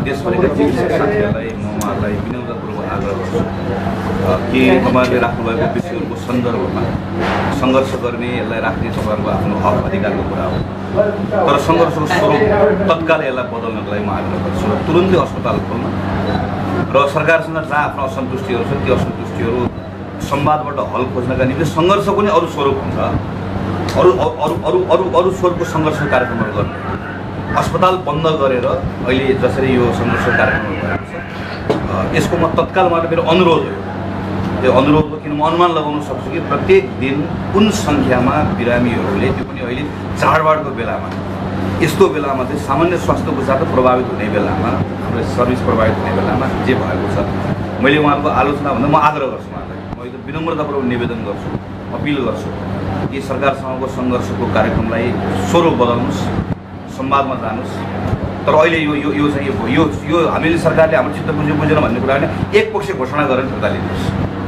देशभरिका चिकित्सक साथीहरूलाई म उहाँहरूलाई विनम्रतापूर्वक आग्रह गर्छु कि तपाईँहरूले राख्नुभएको विषयहरूको सन्दर्भमा सङ्घर्ष गर्ने यसलाई राख्ने तपाईँहरूको आफ्नो हक अधिकारको कुरा हो तर सङ्घर्षको स्वरूप तत्काल यसलाई बदल्नको लागि म आग्रह गर्छु र तुरुन्तै अस्पताल खोल्न र सरकारसँग जहाँ आफ्नो असन्तुष्टिहरू छन् त्यो असन्तुष्टिहरू संवादबाट हल खोज्नका निम्ति सङ्घर्षको नै अरू स्वरूप हुन्छ अरू स्वरूपको सङ्घर्ष कार्यक्रमहरू गर्ने अस्पताल बन्द गरेर अहिले जसरी यो सङ्घर्ष कार्यक्रमहरू भएको छ यसको म तत्काल मात्र मेरो अनुरोध हो त्यो अनुरोध हो किन म अनुमान लगाउन सक्छु कि प्रत्येक दिन कुन सङ्ख्यामा बिरामीहरूले त्यो पनि अहिले चाडबाडको बेलामा यस्तो बेलामा चाहिँ सामान्य स्वास्थ्य उपचार प्रभावित हुने बेलामा हाम्रो सर्भिस प्रभावित हुने बेलामा जे भएको छ मैले उहाँहरूको आलोचना भन्दा म आग्रह गर्छु उहाँलाई म एकदम विनम्रतापूर्वक निवेदन गर्छु अपिल गर्छु कि सरकारसँगको सङ्घर्षको कार्यक्रमलाई स्वरूप बदल्नुहोस् संवादमा जानुहोस् तर अहिले यो चाहिँ यो हामीले सरकारले हाम्रो चित्त बुझेन भन्ने कुरा होइन एकपक्षीय घोषणा गरेर फिर्ता लिनुहोस्